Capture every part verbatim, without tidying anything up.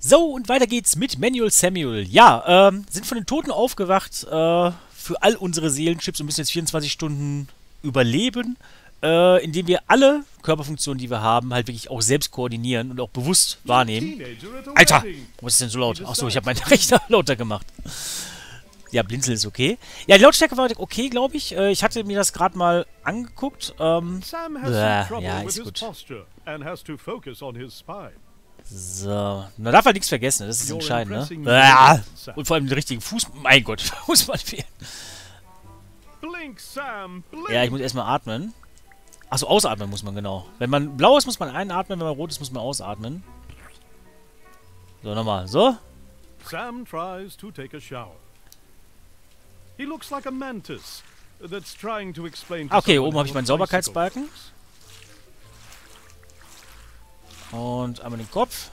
So, und weiter geht's mit Manuel Samuel. Ja, ähm, sind von den Toten aufgewacht, äh, für all unsere Seelenchips und müssen jetzt vierundzwanzig Stunden überleben, äh, indem wir alle Körperfunktionen, die wir haben, halt wirklich auch selbst koordinieren und auch bewusst wahrnehmen. Alter, was ist denn so laut? Achso, ich habe meinen Rechner lauter gemacht. Ja, Blinzeln ist okay. Ja, die Lautstärke war okay, glaube ich. Äh, ich hatte mir das gerade mal angeguckt. Ähm, äh, ja, ist gut. So, man darf halt nichts vergessen, das ist entscheidend, ne? Ah, und vor allem den richtigen Fuß... Mein Gott, Fußball fehlen. Ja, ich muss erstmal atmen. Achso, ausatmen muss man, genau. Wenn man blau ist, muss man einatmen, wenn man rot ist, muss man ausatmen. So, nochmal, so. Sam tries to take a shower. He looks like a mantis that's trying to explain to okay, oben habe ich meinen Sauberkeitsbalken. Und einmal den Kopf.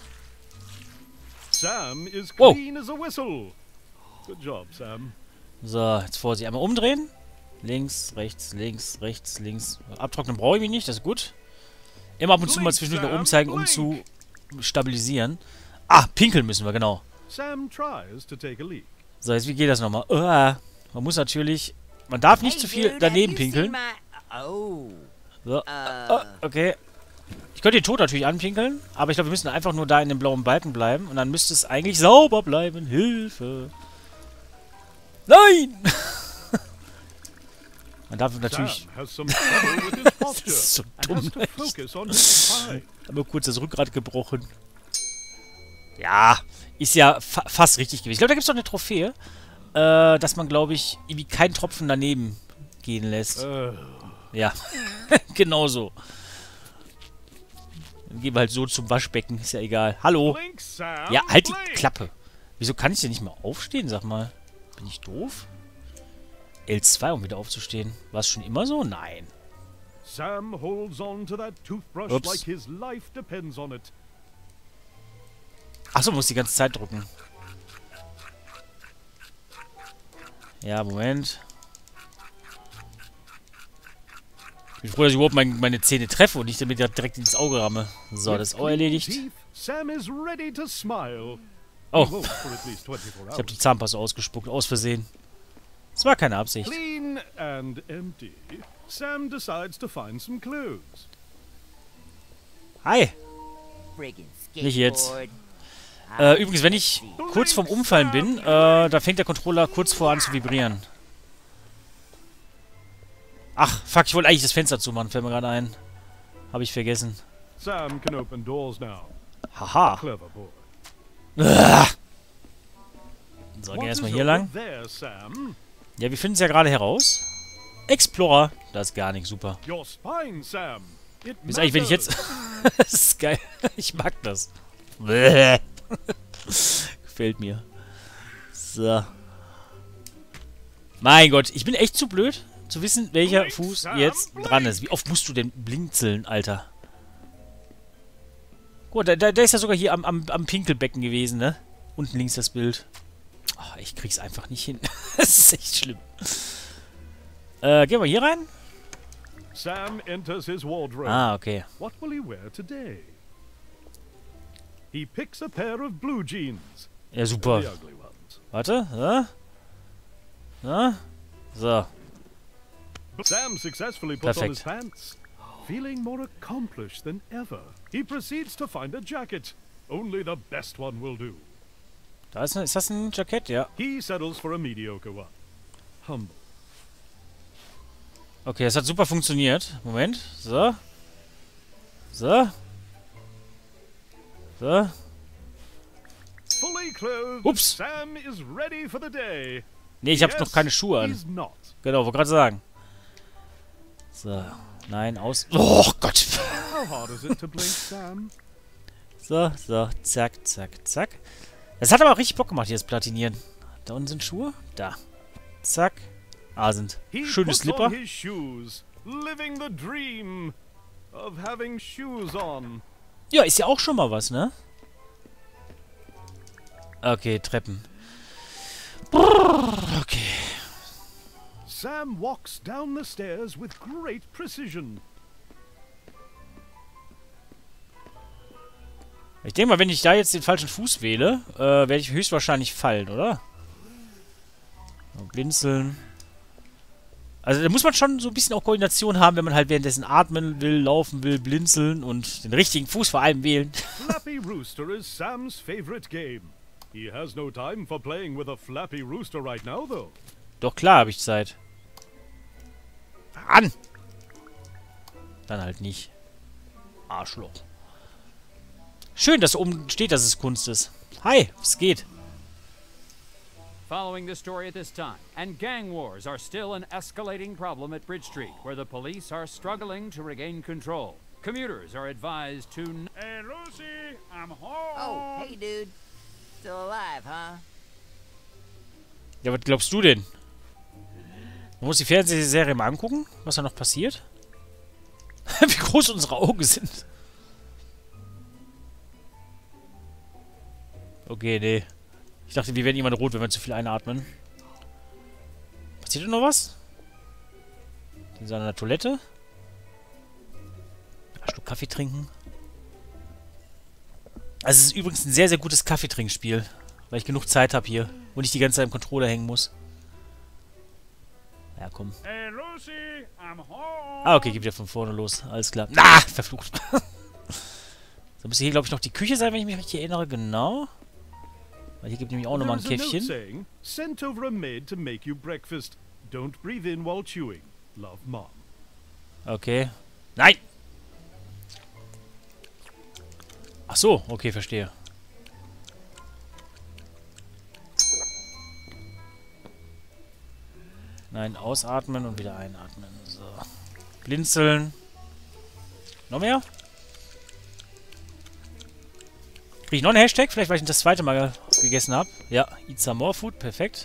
Sam is clean as a whistle. Good job, Sam. So, jetzt Vorsicht, einmal umdrehen. Links, rechts, links, rechts, links. Abtrocknen brauche ich mich nicht, das ist gut. Immer ab und zu mal zwischendurch nach oben zeigen, um zu stabilisieren. Ah, pinkeln müssen wir, genau. So, jetzt wie geht das nochmal? Uh, man muss natürlich... Man darf nicht zu viel daneben pinkeln. So, uh, okay. Ich könnte den Tod natürlich anpinkeln, aber ich glaube, wir müssen einfach nur da in dem blauen Balken bleiben und dann müsste es eigentlich sauber bleiben. Hilfe! Nein! Man darf natürlich... Das ist so dumm. Ich habe mir kurz das Rückgrat gebrochen. Ja, ist ja fa fast richtig gewesen. Ich glaube, da gibt es doch eine Trophäe, äh, dass man, glaube ich, irgendwie keinen Tropfen daneben gehen lässt. Uh. Ja, genau so. Dann gehen wir halt so zum Waschbecken, ist ja egal. Hallo? Ja, halt die Klappe. Wieso kann ich denn nicht mehr aufstehen, sag mal? Bin ich doof? L zwei, um wieder aufzustehen. War es schon immer so? Nein. Sam holds on to that toothbrush like his life depends on it. Achso, muss die ganze Zeit drücken. Ja, Moment. Ich bin froh, dass ich überhaupt mein, meine Zähne treffe und nicht damit direkt ins Auge ramme. So, das ist auch erledigt. Oh. Ich habe die Zahnpasta ausgespuckt, aus Versehen. Das war keine Absicht. Hi. Nicht jetzt. Äh, übrigens, wenn ich kurz vorm Umfallen bin, äh, da fängt der Controller kurz vor an zu vibrieren. Ach, fuck, ich wollte eigentlich das Fenster zumachen, fällt mir gerade ein. Habe ich vergessen. Haha. Ah. So, gehen wir erstmal hier lang. Ja, wir finden es ja gerade heraus. Explorer. Das ist gar nicht super. Ist eigentlich, wenn ich jetzt... Das ist geil. Ich mag das. Gefällt mir. So. Mein Gott, ich bin echt zu blöd, zu wissen, welcher Fuß jetzt dran ist. Wie oft musst du denn blinzeln, Alter? Gut, der, der ist ja sogar hier am, am, am Pinkelbecken gewesen, ne? Unten links das Bild. Oh, ich krieg's einfach nicht hin. Das ist echt schlimm. Äh, gehen wir hier rein? Sam enters his wardrobe. Ah, okay. What will he wear today? He picks a pair of blue jeans. Ja, super. Warte, so. So. So. Sam successfully puts on his pants. Feeling more accomplished than ever. He proceeds to find a jacket. Only the best one will do. Da ist, eine, ist das ein Jackett, ja. He settles for a mediocre one. Humble. Okay, das hat super funktioniert. Moment. So. So. So. Ups. Nee, ich hab noch keine Schuhe an. Genau, wollte gerade sagen. So. Nein, aus... Oh Gott. So, so. Zack, zack, zack. Das hat aber auch richtig Bock gemacht, hier das Platinieren. Da unten sind Schuhe. Da. Zack. Ah, sind schöne Slipper. Ja, ist ja auch schon mal was, ne? Okay, Treppen. Okay. Sam walks down the stairs with great precision. Ich denke mal, wenn ich da jetzt den falschen Fuß wähle, äh, werde ich höchstwahrscheinlich fallen, oder? So, blinzeln. Also da muss man schon so ein bisschen auch Koordination haben, wenn man halt währenddessen atmen will, laufen will, blinzeln und den richtigen Fuß vor allem wählen. Flappy Rooster is Sam's favorite game. He has no time for playing with a Flappy Rooster right now, though. Doch klar habe ich Zeit. An! Dann halt nicht. Arschloch. Schön, dass oben steht, dass es Kunst ist. Hi, es geht. Following the story at this time, and gang wars are still an escalating problem at Bridge Street, where the police are struggling to regain control. Commuters are advised to... Hey, Lucy, I'm home. Oh, hey, dude. Still alive, huh? Ja, was glaubst du denn? Man muss die Fernsehserie mal angucken, was da noch passiert. Wie groß unsere Augen sind. Okay, nee. Ich dachte, wir werden irgendwann rot, wenn wir zu viel einatmen. Passiert da noch was? Die sind an der Toilette. Ein Schluck Kaffee trinken. Also es ist übrigens ein sehr, sehr gutes Kaffeetrinkspiel. Weil ich genug Zeit habe hier. Und nicht die ganze Zeit im Controller hängen muss. Ja, komm. Hey, Lucy, I'm home. Ah, okay, geht wieder von vorne los. Alles klar. Na, verflucht. So müsste hier, glaube ich, noch die Küche sein, wenn ich mich richtig erinnere. Genau. Weil hier gibt nämlich auch nochmal ein There's a note Käffchen. saying, sent over a maid to make you breakfast. Don't breathe in while chewing. Love, Mom. Okay. Nein! Ach so, okay, verstehe. Nein, ausatmen und wieder einatmen. So. Blinzeln. Noch mehr? Kriege ich noch einen Hashtag? Vielleicht, weil ich das zweite Mal gegessen habe. Ja, eat some more food. Perfekt.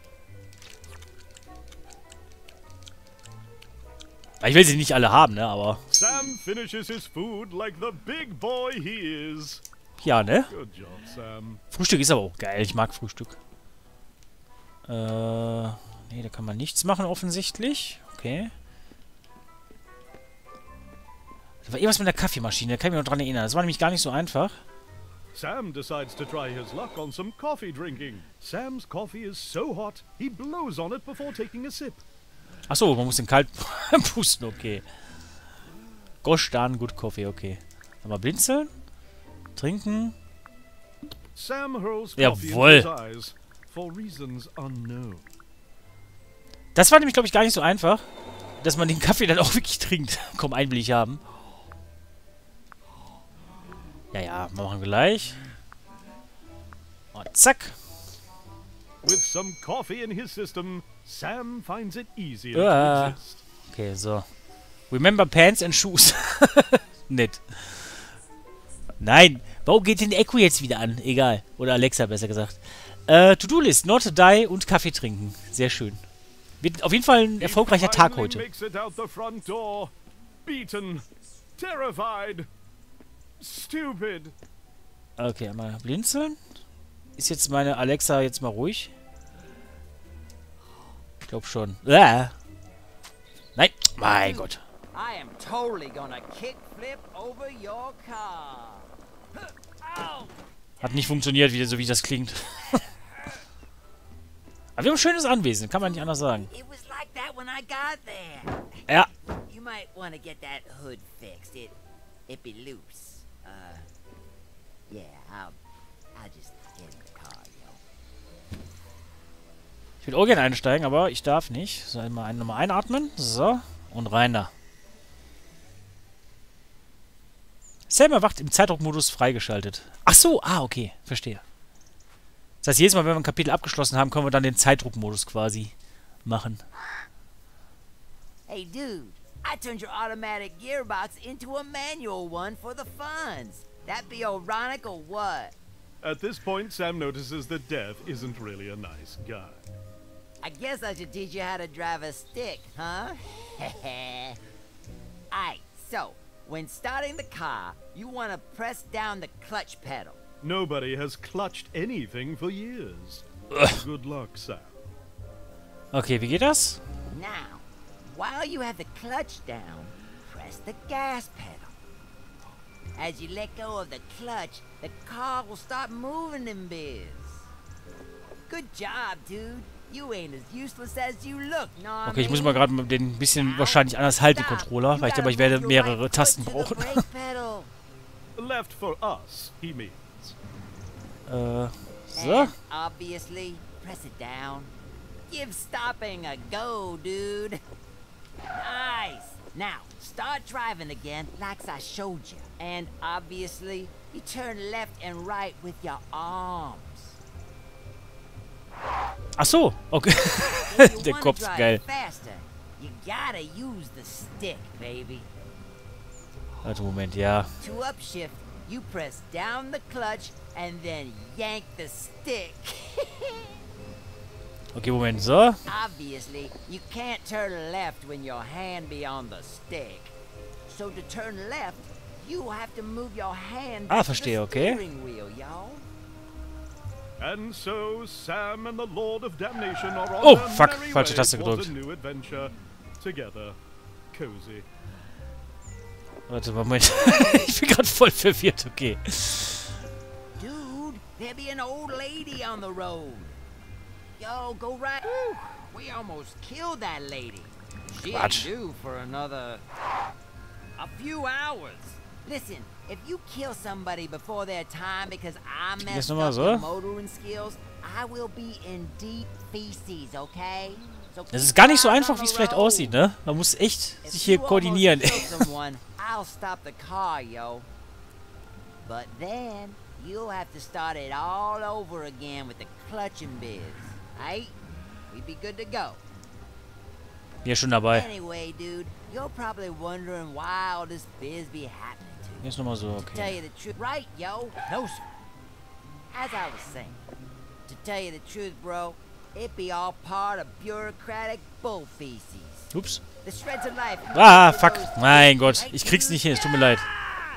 Ich will sie nicht alle haben, ne, aber... Sam finishes his food like the big boy he is. Ja, ne? Good job, Sam. Frühstück ist aber auch geil. Ich mag Frühstück. Äh... Nee, da kann man nichts machen, offensichtlich. Okay. Da war irgendwas mit der Kaffeemaschine. Da kann ich mich noch dran erinnern. Das war nämlich gar nicht so einfach. Sam decides to try his luck on some coffee drinking. Sam's coffee is so hot, he blows on it before taking a sip. Achso, man muss den kalt pusten, okay. Gosh darn good coffee, okay. Mal blinzeln. Trinken. Sam hurls coffee Jawohl. into his eyes for reasons unknown. Das war nämlich, glaube ich, gar nicht so einfach, dass man den Kaffee dann auch wirklich trinkt. Komm, einen will ich haben. Ja, ja, machen wir gleich. Und zack. With some coffee in his system, Sam finds it easier Ah. to exist. Okay, so. Remember pants and shoes. Nett. Nein. Warum geht denn Echo jetzt wieder an? Egal. Oder Alexa, besser gesagt. Äh, To-Do-List, not to die und Kaffee trinken. Sehr schön. Wird auf jeden Fall ein erfolgreicher Tag Finally heute. makes it out the front door, beaten, terrified, stupid. Okay, einmal blinzeln. Ist jetzt meine Alexa jetzt mal ruhig? Ich glaube schon. Ah. Nein. Mein Gott. I am totally gonna kickflip over your car. Ow! Hat nicht funktioniert, wie, so wie das klingt. Aber wir haben ein schönes Anwesen, kann man nicht anders sagen. It was like that when I got there. Ja. You might want to get that hood fixed. It, it be loose. Uh, yeah, I'll, I'll just get in the car, yo. Ich will auch gerne einsteigen, aber ich darf nicht. So, einmal ein, nochmal einatmen. So. Und rein da. Sam erwacht im Zeitdruckmodus freigeschaltet. Ach so, ah, okay. Verstehe. Das heißt, jedes Mal, wenn wir ein Kapitel abgeschlossen haben, können wir dann den Zeitdruckmodus quasi machen. Hey, dude, I turned your automatic gearbox into a manual one for the funds. That be ironic or what? At this point, Sam notices that Dev isn't really a nice guy. I guess I should teach you how to drive a stick, huh? Alright, so, when starting the car, you want to press down the clutch pedal. Nobody has clutched anything for years. Good luck, Sam. Okay, wie geht das? Now, while you have the clutch down, press the gas pedal. As you let go of the clutch, the car will start moving in biz. Good job, dude. You ain't as useless as you look. No, Okay, ich muss mal gerade den ein bisschen wahrscheinlich anders halten, den Controller, weil ich glaube, ich werde mehrere Tasten brauchen. Left for us, he means. Äh, so. Obviously, press it down. Give stopping a go, dude. Nice. Now, start driving again, like I showed you. And obviously, you turn left and right with your arms. Ach so, okay. Der Kopf, geil. You gotta use the stick, baby. Warte, Moment, ja. To upshift, you press down the clutch and then yank the stick. Okay, Moment, so. Obviously, you can't turn left when your hand be on the stick. So to turn left, you have to move your hand Ah, to verstehe, the okay. steering wheel, y'all. And so Sam and the Lord of Damnation are on Oh, their fuck, merry falsche way Taste towards gedrückt. a new adventure. Together, cozy. Warte, Moment. Ich bin gerade voll verwirrt, okay. Dude, there be an old lady on the road. Yo, go right. Whew, we almost killed that lady. She ain't Quatsch. due for another a few hours. Listen, if you kill somebody before their time because I messed nochmal up so? your motoring skills, I will be in deep feces, okay? So Das ist keep gar nicht so eyes einfach, on wie es the vielleicht road. aussieht, ne? Man muss echt If sich hier you almost koordinieren. kill someone, I'll stop the car, yo. But then you'll have to start it all over again with the clutch and biz. Aight? We'd be good to go. Hier schon dabei. Anyway, dude, you're probably wondering why all this biz be happening to you. Hier ist nochmal so, To tell okay. you the truth, right, yo? No, sir. As I was saying, to tell you the truth, bro, it be all part of bureaucratic bull feces. Ups. The shreds of life. Ah, fuck. Mein Gott. Ich krieg's nicht hin, es tut mir leid.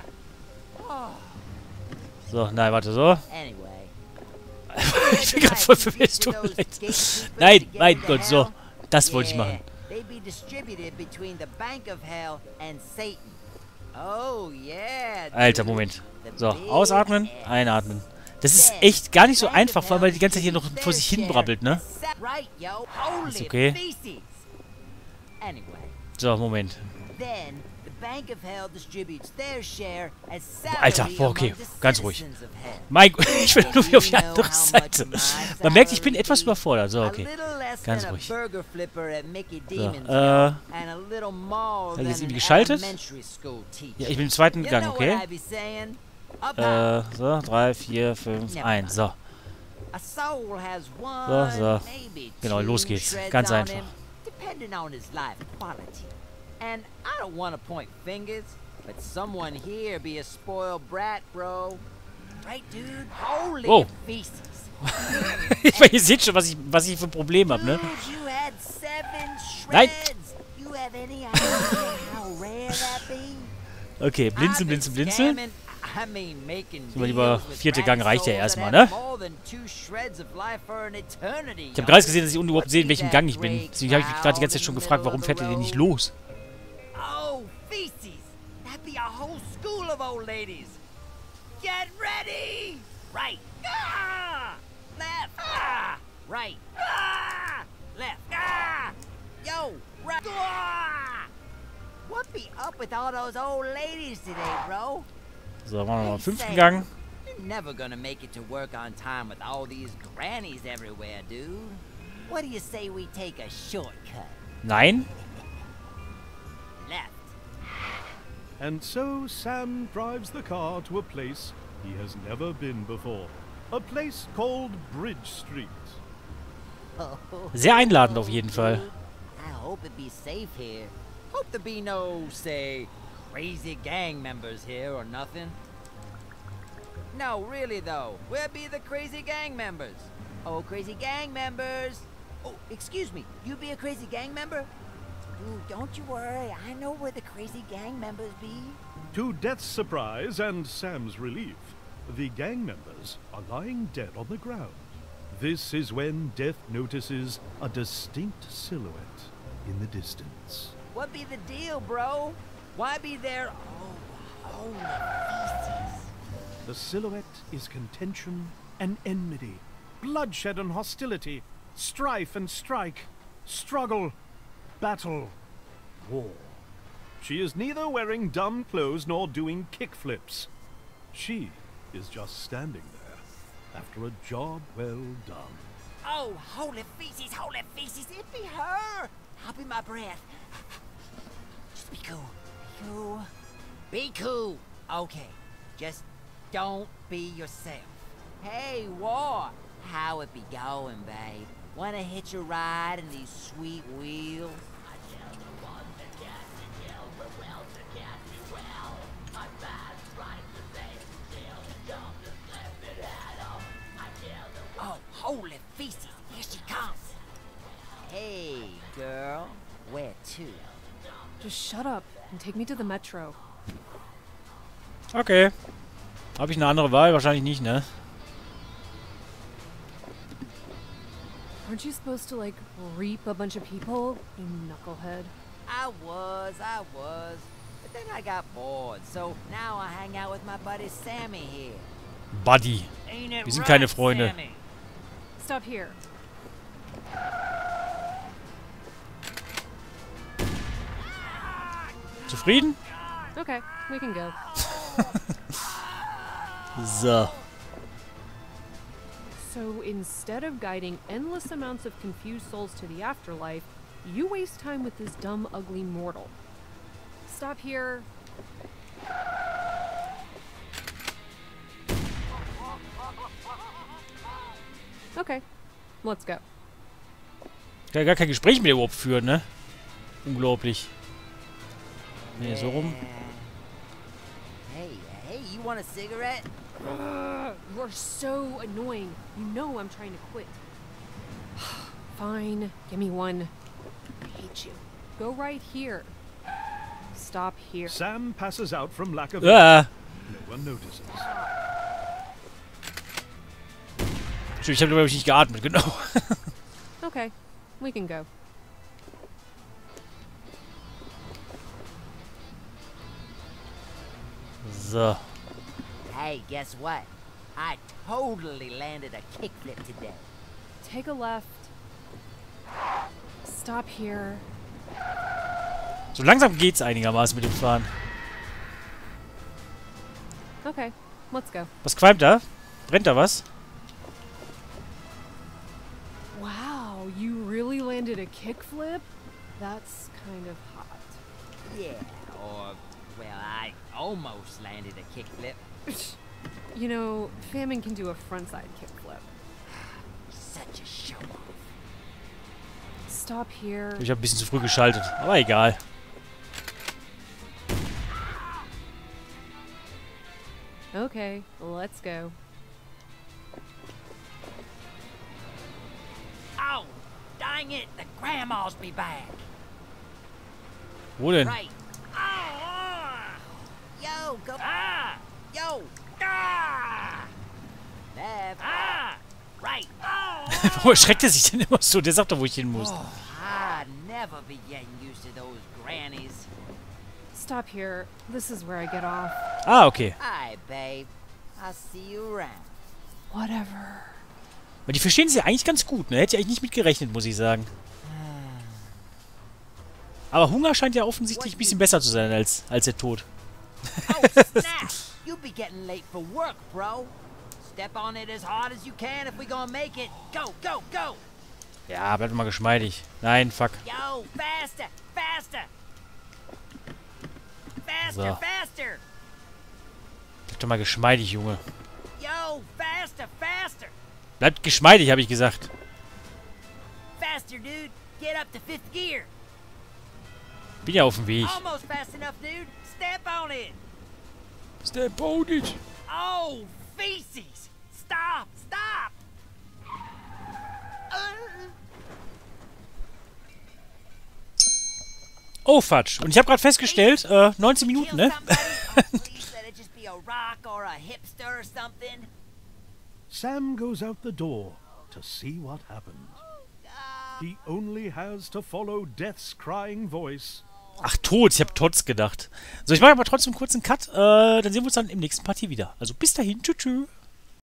So, nein, warte, so. Anyway. Ich bin gerade voll verwirrt, es tut mir leid. Nein, mein Gott, so. Das wollte ich machen. They be distributed between the Bank of Hell and Satan. Oh yeah. Alter, dude. Moment. The So, big ausatmen, ass. einatmen. Das ist echt gar nicht so einfach, vor allem weil die ganze Zeit hier noch vor sich hin brabbelt, ne? Right, yo. Holy Ist okay. feces. Anyway, So, Moment. then the Bank of Hell distributes their share as Alter, salary boah, okay, among the ganz ruhig. citizens of Hell. Mein Gott, ich will nur wieder auf die andere Seite. Man merkt, ich bin etwas überfordert. So, A okay. little less Ganz than a ruhig. burger flipper at Mickey So, Demon's, äh, yo, and a little more hat jetzt than irgendwie an geschaltet? elementary school teacher. Ja, ich bin im zweiten You Gang, know okay? what I be saying? Up Äh, high. so, drei, vier, fünf, eins, so. A soul has one, So, so. maybe Genau, two los geht's. shreds Ganz on einfach. him, depending on his life quality. And I don't want to point fingers, but someone here be a spoiled brat, bro. Right, dude? Holy Oh. feces. Ich meine, ihr seht schon, was ich, was ich für ein Problem habe, ne? Dude, you had seven Nein. shreds. You have any idea how rare that be? Okay, blinzeln, I've been blinzeln, blinzeln. scamming- I mean, making Sind wir lieber deals with vierte Gang, brat reicht ja souls erstmal, that ne? have more than two shreds of life for an eternity, Ich habe yo. gerade gesehen, dass ich überhaupt sehe, in welchem Gang ich bin. Deswegen habe ich mich gerade die ganze Zeit schon gefragt, warum fährt ihr denn nicht los? Oh, feces! That'd be a whole school of old ladies. Get ready! Right. Ah! Left. Ah! Right. Ah! Left. Ah! Yo, right. Ah! What be up with all those old ladies today, bro? So, machen wir mal Hey, im fünften Sam, Gang. You're never gonna make it to work on time with all these grannies everywhere, dude. What do you say we take a shortcut? Nein? Left. And so Sam drives the car to a place he has never been before. A place called Bridge Street. Sehr einladend auf jeden Fall. I hope it be safe here. Hope there be no, say, crazy gang members here or nothing. No, really though. Where be the crazy gang members? Oh, crazy gang members. Oh, excuse me. You be a crazy gang member? Dude, don't you worry. I know where the crazy gang members be. To Death's surprise and Sam's relief, the gang members are lying dead on the ground. This is when Death notices a distinct silhouette in the distance. What be the deal, bro? Why be there? Oh, Holy feces. The silhouette is contention and enmity, bloodshed and hostility, strife and strike, struggle, battle, war. She is neither wearing dumb clothes nor doing kickflips. She is just standing there after a job well done. Oh, holy feces, holy feces, it be her! I'll be my breath. Just be cool. Be cool. Be cool. Okay, just don't be yourself. Hey, War, how it be going, babe? Wanna hitch a ride in these sweet wheels? Oh, holy feces, here she comes. Hey, girl, where to? Just shut up and take me to the metro. Okay. Habe ich eine andere Wahl? Wahrscheinlich nicht, ne? Aren't you supposed to, like, reap a bunch of people, you knucklehead? I was, I was. But then I got bored, so now I hang out with my buddy Sammy here. Buddy. Ain't it Wir sind right, keine Freunde. Sammy? Stop here. Zufrieden? Okay, we can go. So. So instead of guiding endless amounts of confused souls to the afterlife, you waste time with this dumb, ugly mortal. Stop here. Okay, let's go. Ich kann gar kein Gespräch mit ihr überhaupt führen, ne? Unglaublich. Nee, so rum. Hey, hey, you want a cigarette? Ugh, you're so annoying. You know I'm trying to quit. Fine, give me one. I hate you. Go right here. Stop here. Sam passes out from lack of Ah. No one notices. Ich habe, glaube ich, nicht geatmet, genau. Okay, we can go. So. Hey, guess what? I totally landed a kickflip today. Take a left. Stop here. So langsam geht's einigermaßen mit dem Fahren. Okay, let's go. Was qualmt da? Brennt da was? Wow, you really landed a kickflip? That's kind of hot. Yeah, or, well, I almost landed a kickflip. You know, Famine can do a frontside kickflip. Such a show-off. Stop here. Ich habe ein bisschen zu früh geschaltet, aber egal. Okay, let's go. Oh, dang it, the grandmas be back. Wo denn? Right. Oh, ah. Yo, go. Ah. Yo. Ah. Bev. Ah. Right. Oh. Warum erschreckt er sich denn immer so? Der sagt doch, wo ich hin muss. Oh, I'd never be getting used to those grannies. Stop here. This is where I get off. Ah, okay. Hi, babe. I'll see you around. Whatever. Aber die verstehen sie eigentlich ganz gut, ne? Hätte ich eigentlich nicht mit gerechnet, muss ich sagen. Aber Hunger scheint ja offensichtlich ein bisschen besser zu sein als, als der Tod. Oh, snap! You'll be getting late for work, bro. Step on it as hard as you can if we're gonna make it. Go, go, go! Ja, bleib doch mal geschmeidig. Nein, fuck. Yo, faster, faster! Faster, So. faster! Bleib doch mal geschmeidig, Junge. Yo, faster, faster! Bleibt geschmeidig, habe ich gesagt. Faster, dude! Get up to fifth gear! Bin ja auf dem Weg. Almost fast enough, dude! Step on it! Step on it. Oh, feces! Stop, stop! Uh. Oh, Fatsch. Und ich habe gerade festgestellt, äh, neunzehn Minuten, ne? Sam goes out the door to see what happened. He only has to follow Death's crying voice Ach, tot. Ich habe Tots gedacht. So, ich mache aber trotzdem einen kurzen Cut. Äh, dann sehen wir uns dann im nächsten Partie wieder. Also bis dahin. Tschüss. Tschüss.